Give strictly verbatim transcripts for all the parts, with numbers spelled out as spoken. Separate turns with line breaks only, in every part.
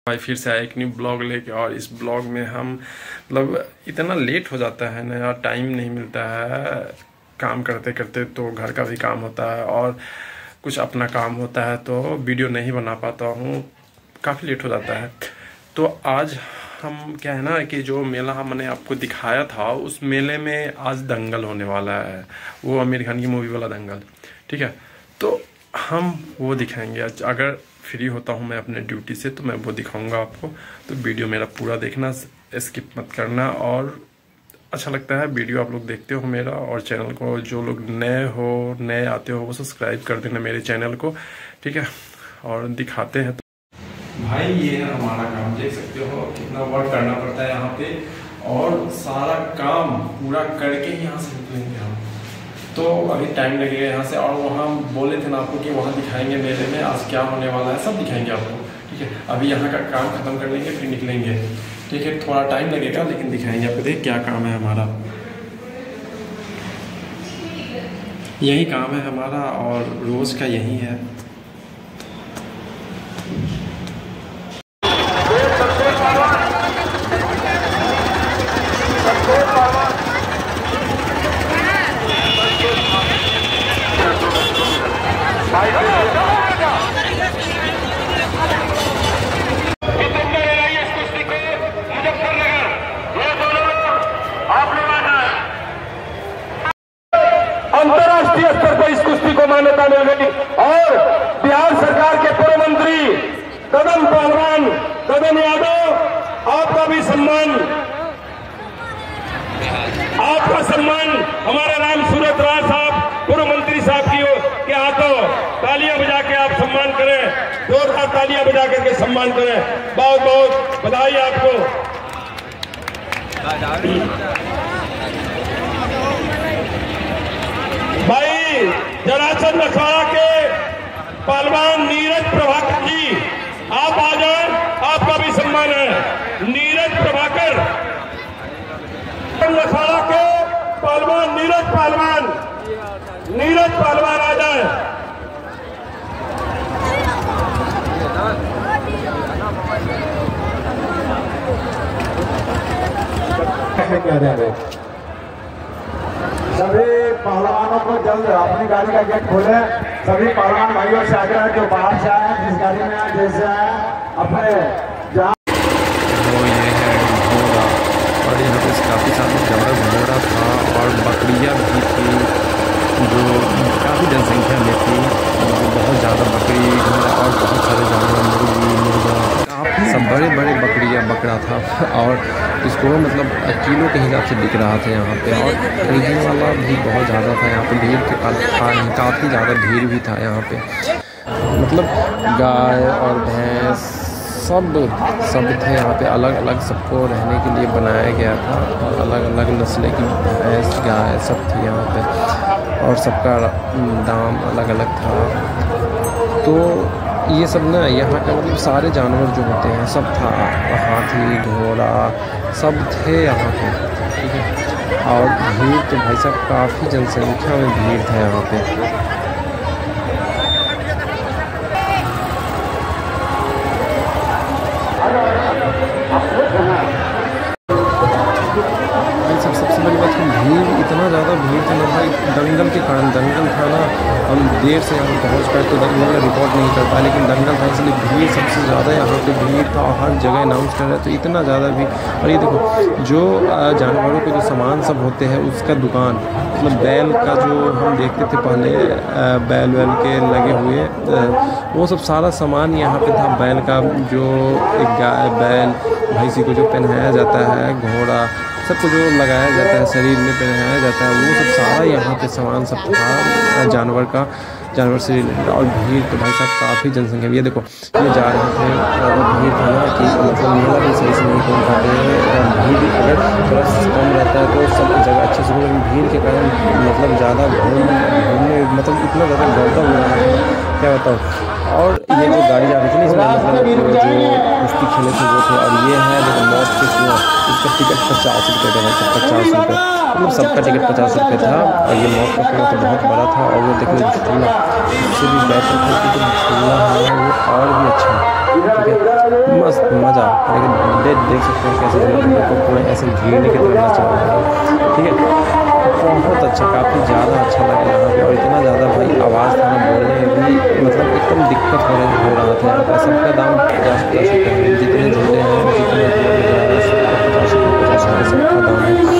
भाई फिर से आया एक न्यू ब्लॉग लेके। और इस ब्लॉग में हम मतलब इतना लेट हो जाता है ना यार, टाइम नहीं मिलता है काम करते करते। तो घर का भी काम होता है और कुछ अपना काम होता है, तो वीडियो नहीं बना पाता हूँ, काफ़ी लेट हो जाता है। तो आज हम क्या है ना कि जो मेला हमने आपको दिखाया था, उस मेले में आज दंगल होने वाला है, वो आमिर खान की मूवी वाला दंगल। ठीक है, तो हम वो दिखाएंगे आज। अगर फ्री होता हूँ मैं अपने ड्यूटी से तो मैं वो दिखाऊंगा आपको। तो वीडियो मेरा पूरा देखना, स्किप मत करना। और अच्छा लगता है वीडियो आप लोग देखते हो मेरा, और चैनल को जो लोग नए हो नए आते हो वो सब्सक्राइब कर देना मेरे चैनल को। ठीक है, और दिखाते हैं। तो भाई ये है हमारा काम, देख सकते हो कितना वर्क करना पड़ता है यहाँ पे, और सारा काम पूरा करके ही यहाँ से निकलेंगे हम। तो अभी टाइम लगेगा यहाँ से, और वहाँ बोले थे ना आपको कि वहाँ दिखाएंगे मेले में आज क्या होने वाला है, सब दिखाएंगे आपको। ठीक है, अभी यहाँ का काम खत्म कर लेंगे फिर निकलेंगे। ठीक है, थोड़ा टाइम लगेगा लेकिन दिखाएंगे आपको। देख क्या काम है हमारा, यही काम है हमारा और रोज़ का यही है।
अंतर्राष्ट्रीय स्तर पर इस कुश्ती को मान्यता मिल गई और बिहार सरकार के पूर्व मंत्री कदम पहलवान कदम यादव, आपका भी सम्मान, आपका सम्मान हमारे राम सूरत राय साहब पूर्व मंत्री साहब की के हाथों तालियां बजा के आप सम्मान करें, जोरदार तालियां बजा करके सम्मान करें। बहुत बहुत बधाई आपको। भाई जरासंध अखाड़ा के पहलवान नीरज प्रभाकर जी, आप आ जाए, आपका भी सम्मान है। नीरज प्रभाकर, अखाड़ा के पहलवान नीरज पहलवान, नीरज पहलवान आ जाए।
सभी पहलवानों को जल्द अपनी गाड़ी का गेट खोले। सभी पहलवान भाइयों से आग्रह है जो बाहर से आए, जिस गाड़ी में आए, जैसे आए अपने जहाँ
वो ये है घोड़ा, और यहाँ पे काफ़ी सारा ज़्यादा घोड़ा था और बकरियाँ भी थी, जो काफ़ी जनसंख्या में थी। बहुत ज़्यादा बकरी घोड़ा और बहुत सारे जानवर, मुर्गी मुर्गा, सब बड़े बड़े बकरियाँ बकरा था। और इसको मतलब किलो के हिसाब से बिक रहा था यहाँ पे। और खरीदने वाला भी बहुत ज़्यादा था यहाँ पे, भीड़ के काफ़ी ज़्यादा भीड़ भी था यहाँ पे। मतलब गाय और भैंस सब सब थे यहाँ पे, अलग अलग सबको रहने के लिए बनाया गया था। और अलग अलग नस्लें की भैंस गाय सब थी यहाँ पे, और सबका दाम अलग अलग था। तो ये सब ना यहाँ का मतलब सारे जानवर जो होते हैं सब था, हाथी घोड़ा सब थे यहाँ पे। ठीक है, और भीड़ तो भाई साहब काफ़ी जनसंख्या में भीड़ था यहाँ पे। सबसे बड़ी बात कि भीड़, इतना ज़्यादा भीड़ था ना भाई, दंगल के कारण। दंगल था ना, हम देर से यहाँ पहुँच पाए तो दंगल रिकॉर्ड नहीं कर पाए, लेकिन दंगल था इसलिए भीड़ सबसे ज़्यादा यहाँ पे भीड़ था। और हर जगह अनाउंस कर रहे, तो इतना ज़्यादा भीड़। और ये देखो जो जानवरों के जो सामान सब होते हैं उसका दुकान, मतलब बैल का जो हम देखते थे पहले, बैल वैल के लगे हुए, वो सब सारा सामान यहाँ पे था। बैल का जो एक गाय बैल भैंसी को जो पहनाया जाता है, घोड़ा सबको जो लगाया जाता है शरीर में पहनाया जाता है, वो सब सारा यहाँ पे सामान सब था जानवर का, जानवर से रिलेटेड। और भीड़ तो भाई साहब काफ़ी जनसंख्या। ये देखो ये जा रहे थे, और भीड़ था ना कि मतलब मेला भी सही से नहीं पहुँच पाते हैं। और भीड़ अगर थोड़ा कम रहता है तो सब जगह अच्छे से, लेकिन भीड़ के कारण मतलब ज़्यादा घूम घूमने मतलब इतना ज़्यादा गौरव हो रहा है, क्या बताओ।
और ये जो गाड़ी आ रही थी ना इसमें मतलब जो कुश्ती खेले थे वो थे। और ये है देखो मौत के कुआं, इसका टिकट पचास रुपये का था, पचास रुपये मतलब सबका टिकट पचास रुपये था। और ये मौत का कुआं तो बहुत बड़ा था। और वो देखो झूला, इससे भी बेटर था कि जो झूला है वो और भी अच्छा है, ठीक है, मस्त मज़ा। लेकिन देख देख सकते हैं कैसे को पूरा ऐसे घीरने की तरह नचा रहा है, ठीक है। बहुत अच्छा, काफ़ी ज़्यादा अच्छा लगा यहाँ पे। और इतना ज़्यादा भाई आवाज़ था ना बोलने में भी, मतलब एकदम दिक्कत हो रहा हो रहा था यहाँ पर। सबका दाम पचास पचास रुपये है, जितने झूले हैं जितने पचास रुपये पचास रुपये सबका दाम है।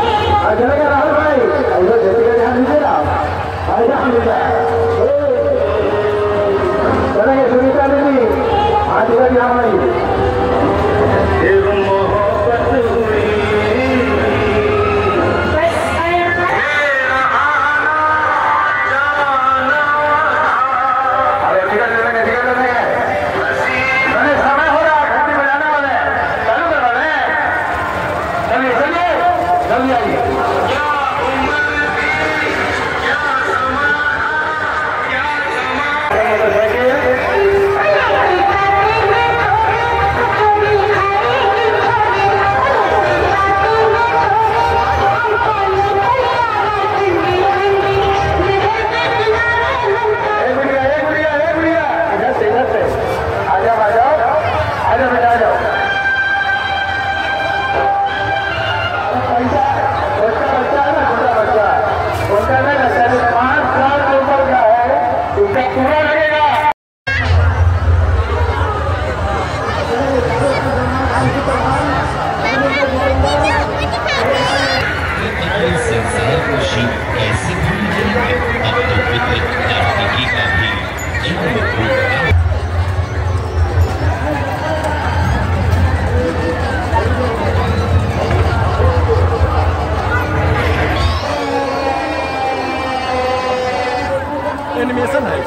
एनिमेशन है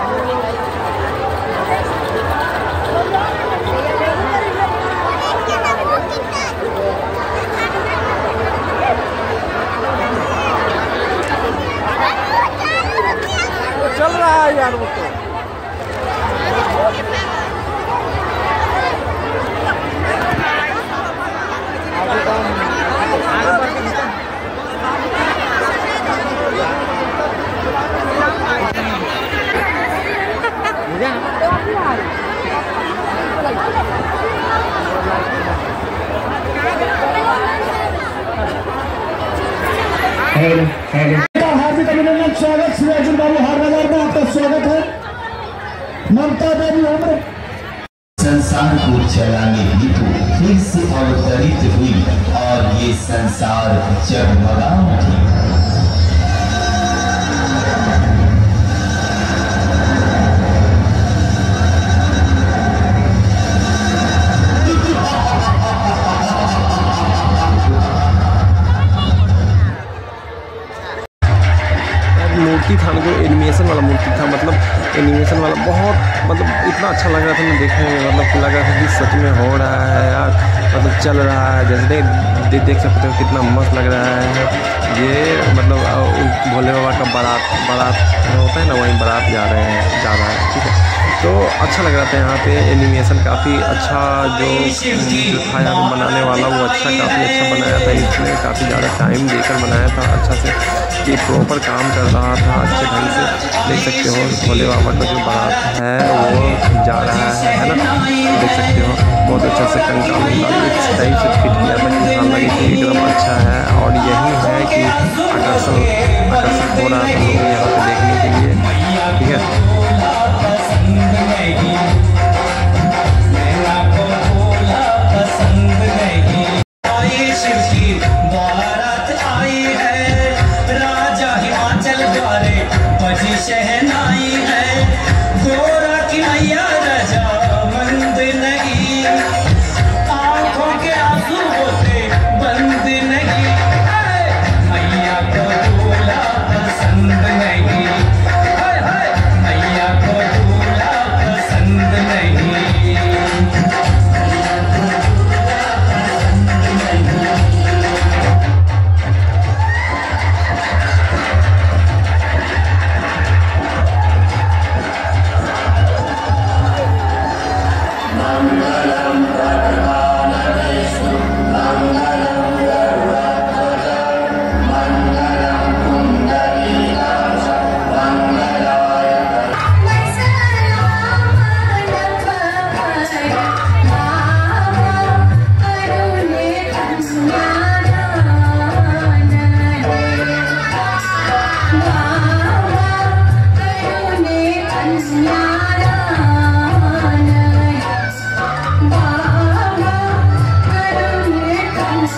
चल रहा है यार वो तो।
हार्दिक अभिनंदन, स्वागत श्री अर्जुन बाबू हारनगर में आपका स्वागत है। ममता देवी उम्र
संसार को चलाने हेतु फिर से अवतरित हुई और ये संसार जगमगा उठी।
मूर्ति था ना जो एनिमेशन वाला मूर्ति था, मतलब एनिमेशन वाला बहुत मतलब इतना अच्छा लग रहा था ना देखने में, मतलब लग रहा था कि सच में हो रहा है यार, मतलब चल रहा है जैसे देख दे, देख सकते हो कितना मस्त लग रहा है ये। मतलब भोले बाबा का बारात बारात होता है ना, वहीं बारात जा रहे हैं जा रहा है, ठीक है। तो अच्छा लग रहा था यहाँ पे एनिमेशन काफ़ी अच्छा, जो जो था यहाँ बनाने वाला वो अच्छा काफ़ी अच्छा बनाया था। इसमें काफ़ी ज़्यादा टाइम देकर बनाया था अच्छा से, कि प्रॉपर काम कर रहा था अच्छे ढंग से। देख सकते हो भोले बाबा का जो बारात है वो जा रहा है है ना, देख सकते हो बहुत अच्छा से कंकाल इस टाइप से फिट किया था कि हाँ लगे कि एकदम अच्छा है। और यही है कि आकर्षण आकर्षित हो रहा है हम लोग यहाँ पे देखने के लिए, ठीक है।
शहनाई है गोरा की मैया रजा मंद नहीं, आंखों के आंसू होते बंद नहीं, मैया को दूल्हा पसंद नहीं, मैया को दूल्हा पसंद नहीं।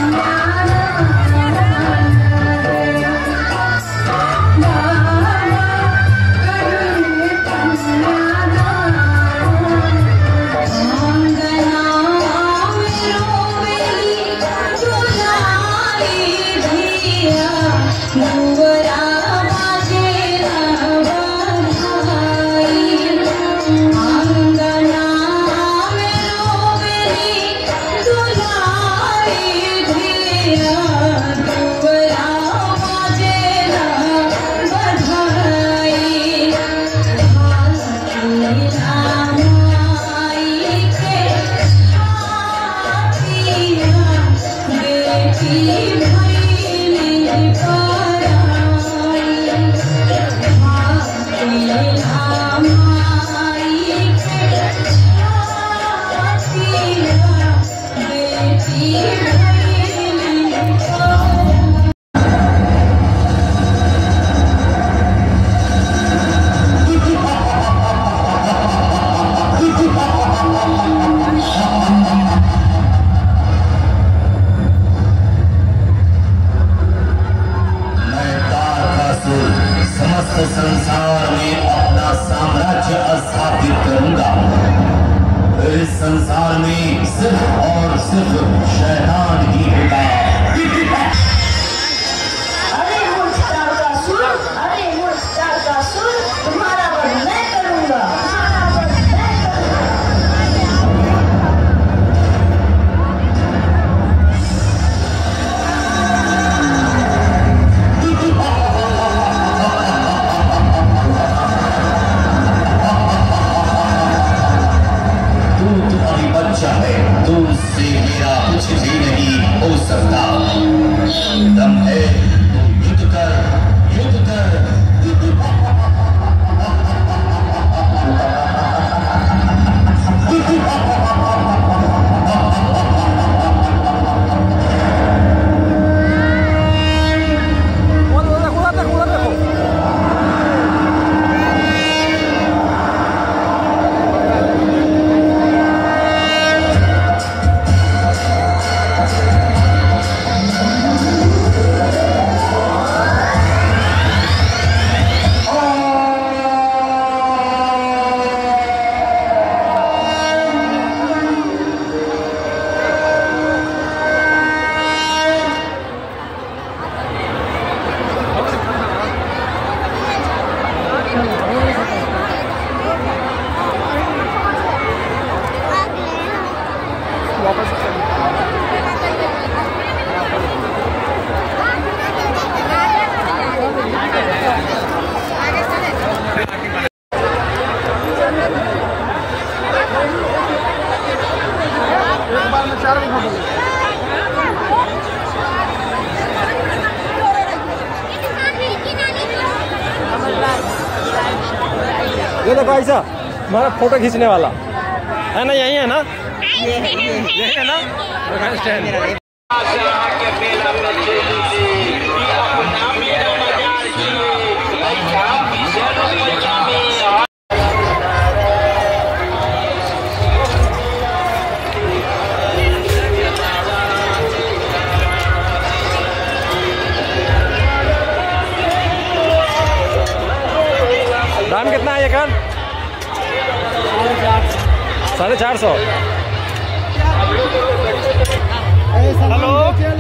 संसार में अपना साम्राज्य स्थापित करूंगा। इस संसार में सिर्फ और सिर्फ शैतान ही होगा।
अरे मुझतार का सुर, अरे मुझतार का सुर, तुम्हारा वध मैं करूंगा।
तो उससे मेरा कुछ भी नहीं हो सकता। दम है तो युद्ध कर, युद्ध कर।
ये देखो ऐसा हमारा फोटो खींचने वाला है ना, यही है ना, यही है ना स्टैंड। दाम कितना है ये कर? साढ़े चार सौ। हेलो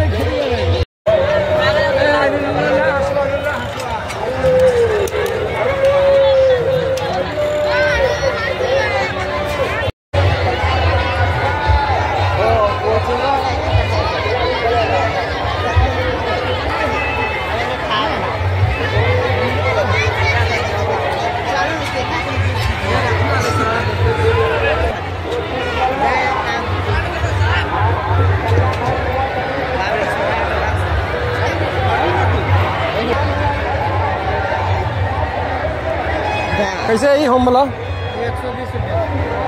कैसे है ये होम वाला? एक सौ बीस रुपये।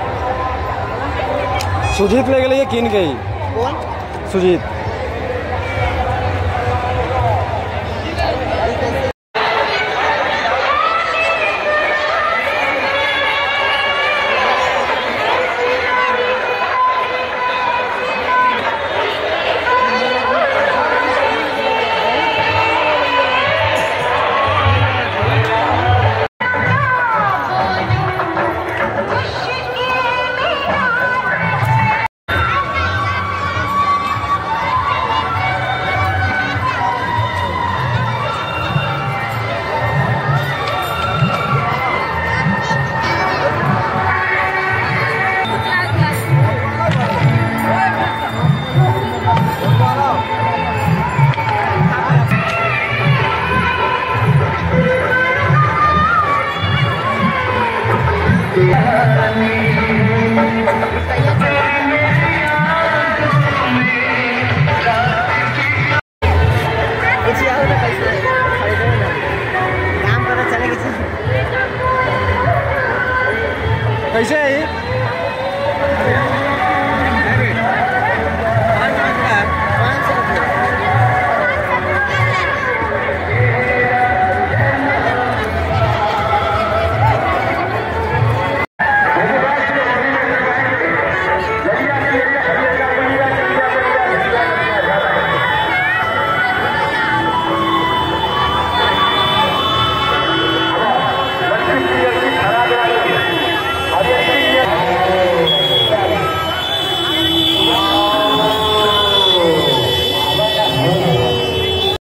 सुजीत ले गए किन के ही। कौन? सुजीत। कैसे है ये?